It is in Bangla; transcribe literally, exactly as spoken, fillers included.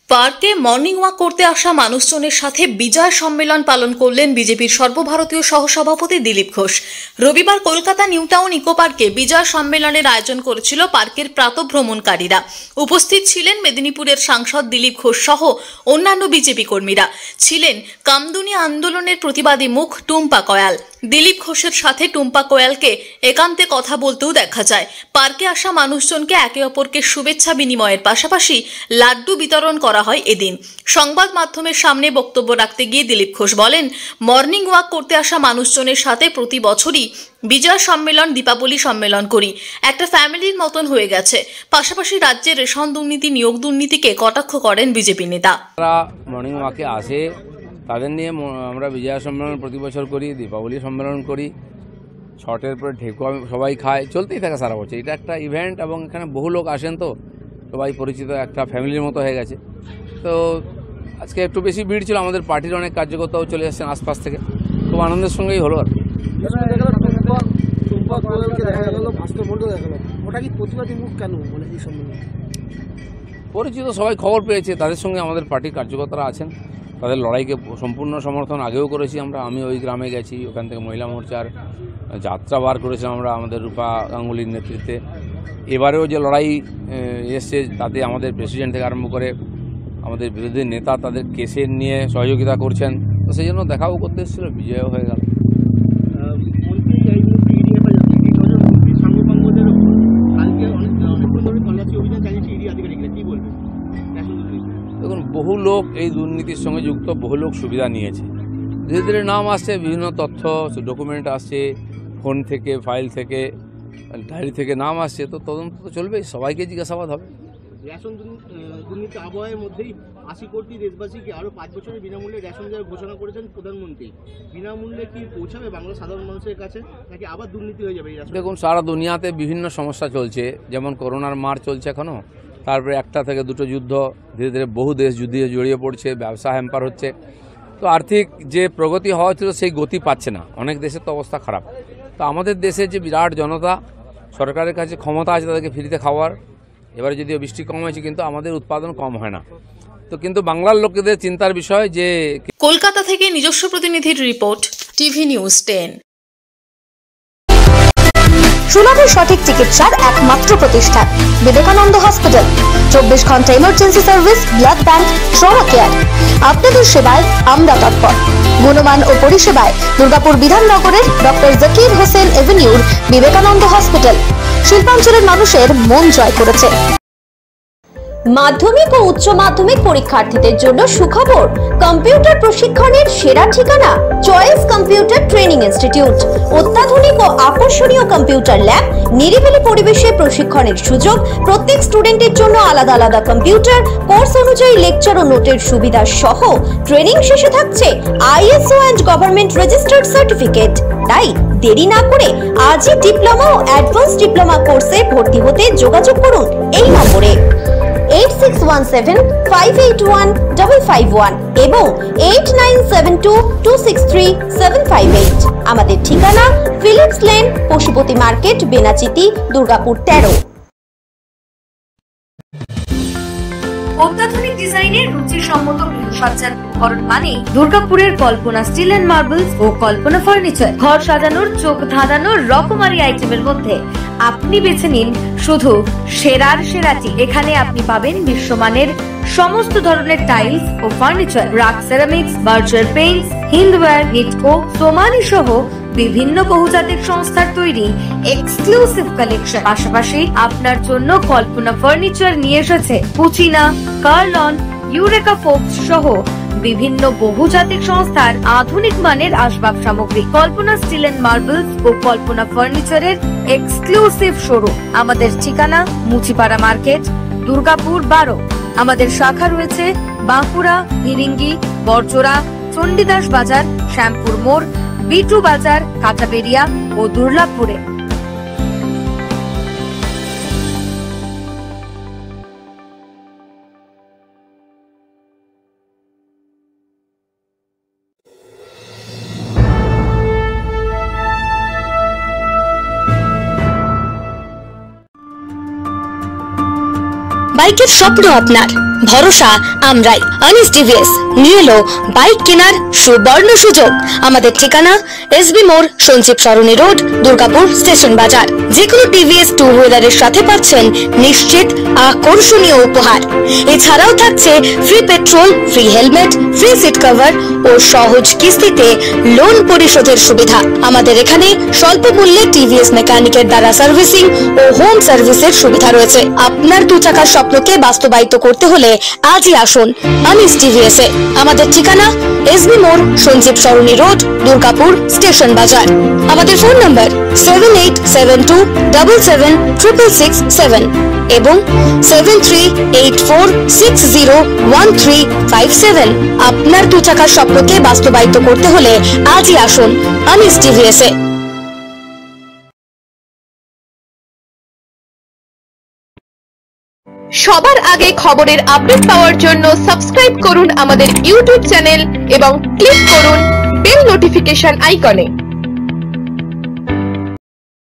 পার্কে মর্নিং ওয়াক করতে আসা মানুষজনের সাথে বিজয় সম্মেলন পালন করলেন বিজেপির সর্বভারতীয় সহসভাপতি দিলীপ ঘোষ। রবিবার কলকাতা নিউ টাউন ইকো পার্কে বিজয় সম্মেলনের আয়োজন করেছিল পার্কের প্রাতঃভ্রমণকারীরা। উপস্থিত ছিলেন মেদিনীপুরের সাংসদ দিলীপ ঘোষ সহ অন্যান্য বিজেপি কর্মীরা। ছিলেন কামদুনি আন্দোলনের প্রতিবাদী মুখ টুম্পা কয়াল। দিলীপ ঘোষের সাথে টুম্পা কয়ালকে একান্তে কথা বলতেও দেখা যায়। পার্কে আসা মানুষজনকে একে অপরকে শুভেচ্ছা বিনিময়ের পাশাপাশি লাড্ডু বিতরণ করা হয় এদিন। সংবাদ মাধ্যমের সামনে বক্তব্য রাখতে গিয়ে দিলীপ ঘোষ বলেন, মর্নিং ওয়াক করতে আসা মানুষজনের সাথে প্রতি বছরই বিজয় সম্মেলন, দীপাবলি সম্মেলন করি। একটা ফ্যামিলির মতন হয়ে গেছে। পাশাপাশি রাজ্যের রেশন দুর্নীতি, নিয়োগ দুর্নীতিকে কটাক্ষ করেন বিজেপি নেতা। মর্নিং ওয়াকে আসে, তাদের নিয়ে আমরা বিজয় সম্মেলন প্রতি বছর করি, দীপাবলি সম্মেলন করি, ছটের পরে ঠেকুয়া সবাই খায়, চলতেই থাকে সারা বছর। এটা একটা ইভেন্ট এবং এখানে বহু লোক আসেন, তো সবাই পরিচিত, একটা ফ্যামিলির মতো হয়ে গেছে। তো আজকে একটু বেশি ভিড় ছিল, আমাদের পার্টির অনেক কার্যকর্তাও চলে আসছেন আশপাশ থেকে, খুব আনন্দের সঙ্গেই হলো আর পরিচিত সবাই খবর পেয়েছে, তাদের সঙ্গে আমাদের পার্টির কার্যকর্তারা আছেন, তাদের লড়াইকে সম্পূর্ণ সমর্থন আগেও করেছি আমরা। আমি ওই গ্রামে গেছি, ওখান থেকে মহিলা মোর্চার যাত্রা বার করেছিলাম আমরা আমাদের রূপা গাঙ্গুলির নেতৃত্বে। এবারেও যে লড়াই এসছে তাতে আমাদের প্রেসিডেন্ট থেকে আরম্ভ করে আমাদের বিরোধী নেতা তাদের কেসের নিয়ে সহযোগিতা করছেন, তো সেই জন্য দেখাও করতে এসেছিল, বিজয়ও হয়ে গেল। দেখুন, বহু লোক এই দুর্নীতির সঙ্গে যুক্ত, বহু লোক সুবিধা নিয়েছে। ধীরে ধীরে নাম আসছে, বিভিন্ন তথ্য ডকুমেন্ট আসছে, ফোন থেকে, ফাইল থেকে, ডায়েরি থেকে নাম আসছে, তো তদন্ত তো চলবেই, সবাইকে জিজ্ঞাসাবাদ হবে। রেশন দুর্নীতি আবহাওয়ার মধ্যেই আশি কোটি দেশবাসীকে আরও পাঁচ বছরের বিনামূল্যে রেশন দেওয়ার ঘোষণা করেছেন প্রধানমন্ত্রী। বিনামূল্যে কি পৌঁছাবে বাংলার সাধারণ মানুষের কাছে, নাকি আবার দুর্নীতি হয়ে যাবে? দেখুন, সারা দুনিয়াতে বিভিন্ন সমস্যা চলছে, যেমন করোনার মার চলছে এখনও, তারপরে একটা থেকে দুটো যুদ্ধ, ধীরে ধীরে বহু দেশ যুদ্ধে জড়িয়ে পড়ছে, ব্যবসা হ্যাম্পার হচ্ছে, তো আর্থিক যে প্রগতি হওয়া ছিল সেই গতি পাচ্ছে না, অনেক দেশের তো অবস্থা খারাপ। তো আমাদের দেশের যে বিরাট জনতা, সরকারের কাছে ক্ষমতা আছে তাদেরকে ফ্রিতে খাওয়ার। এবারে যদিও বৃষ্টি কম হয়েছে, কিন্তু আমাদের উৎপাদন কম হয় না, তো কিন্তু বাংলার লোকেদের চিন্তার বিষয় যে। কলকাতা থেকে নিজস্ব প্রতিনিধির রিপোর্ট, টিভি নিউজ টেন। সুলভ সঠিক চিকিৎসার একমাত্র প্রতিষ্ঠান বিবেকানন্দ হসপিটাল। চব্বিশ ঘন্টা emergency service, blood bank, trauma care. আপনাদের সেবায় আমরা তৎপর। গুণমান ও পরিষেবায় দুর্গাপুর বিধাননগরের ডক্টর জাকির হোসেন এভিনিউর বিবেকানন্দ হসপিটাল শিল্পাঞ্চলের মানুষের মন জয় করেছে। মাধ্যমিক ও উচ্চ মাধ্যমিক পরীক্ষার্থীদের জন্য সুখবর, কম্পিউটার প্রশিক্ষণের সেরা ঠিকানা চয়েস কম্পিউটার ট্রেনিং ইনস্টিটিউট। অত্যাধুনিক ও আকর্ষণীয় কম্পিউটার ল্যাব, নিরিবিলি পরিবেশে প্রশিক্ষণের সুযোগ, প্রত্যেক স্টুডেন্টের জন্য আলাদা আলাদা কম্পিউটার, কোর্স অনুযায়ী লেকচার ও নোটের সুবিধা সহ ট্রেনিং শেষে থাকছে ISO and government registered certificate. তাই দেরি না করে আজই ডিপ্লোমা ও অ্যাডভান্স ডিপ্লোমা কোর্সে ভর্তি হতে যোগাযোগ করুন এই নম্বরে eight six one seven five eight one five five one এবং eight nine seven two two six three seven five eight. আমাদের ঠিকানা Philips lane, Pashupati market, Benachity, Durgapur তেরো। অত্যাধুনিক ডিজাইনের রুচিসম্মত গৃহসজ্জার উপকরণ মানে দুর্গাপুরের কল্পনা স্টিল এন্ড মার্বেলস ও কল্পনা ফার্নিচার। ঘর সাজানোর, চোখ ধাঁধানোর রকমারি আইটেমের মধ্যে আপনি বেছে নিন শুধু সেরার সেরাটি। এখানে আপনি পাবেন বিশ্বমানের সমস্ত ধরনের টাইলস ও furniture, RAK ceramics, Berger paints, Hindware, Nitco, Somany সহ বিভিন্ন বহুজাতিক সংস্থার তৈরি এক্সক্লুসিভ কালেকশন। পাশাপাশি আপনার জন্য কল্পনা ফার্নিচার নিয়ে এসেছে পুচিনা, কার্লন, ইউরেকা ফোকস সহ বিভিন্ন বহুজাতিক সংস্থার আধুনিক মানের আসবাব সামগ্রী। কল্পনা স্টিল এন্ড মার্বেলস ও কল্পনা ফার্নিচারের এক্সক্লুসিভ শোরুম। আমাদের ঠিকানা মুচিপাড়া মার্কেট, দুর্গাপুর বারো। আমাদের শাখা রয়েছে বাঁকুড়া, ভিরিঙ্গি, বরজোড়া, চণ্ডীদাস বাজার, শ্যামপুর মোড়, বিটু বাজার, কাটাবেরিয়া ও দুর্লাভপুরে। বাইকের স্বপ্ন আপনার, ভরসা আমরাই। আনিস টিভিএস নিয়ে এলো বাইক কেনার সুবর্ণ সুযোগ। আমাদের ঠিকানা এসবি মোড়, সঞ্জীব সরণি রোড, দুর্গাপুর স্টেশন বাজার। যে কোনো টিভিএস টু হুইলারের সাথে পাচ্ছেন নিশ্চিত আকর্ষণীয় উপহার। এছাড়াও থাকছে free petrol, free helmet, free seat cover ও সহজ কিস্তিতে লোন পরিশোধের সুবিধা। আমাদের এখানে স্বল্প মূল্যে টিভিএস মেকানিকের দ্বারা সার্ভিসিং ও হোম সার্ভিসের সুবিধা রয়েছে। আপনার দু চাকার স্বপ্নকে বাস্তবায়িত করতে হলে আজই আসুন আনিস টিভিএস এ। আমাদের ঠিকানা এসবি মোড়, সঞ্জীব সরণি রোড, দুর্গাপুর স্টেশন বাজার। আমাদের phone number seven eight seven two double seven triple six seven এবং seven three eight four six zero one three five seven. আপনার দু চাকার স্বপ্নকে বাস্তবায়িত করতে হলে আজই আসুন আনিস টিভিএস এ। সবার আগে খবরের আপডেট পাওয়ার জন্য সাবস্ক্রাইব করুন আমাদের ইউটিউব চ্যানেল এবং ক্লিক করুন বেল নোটিফিকেশন আইকনে।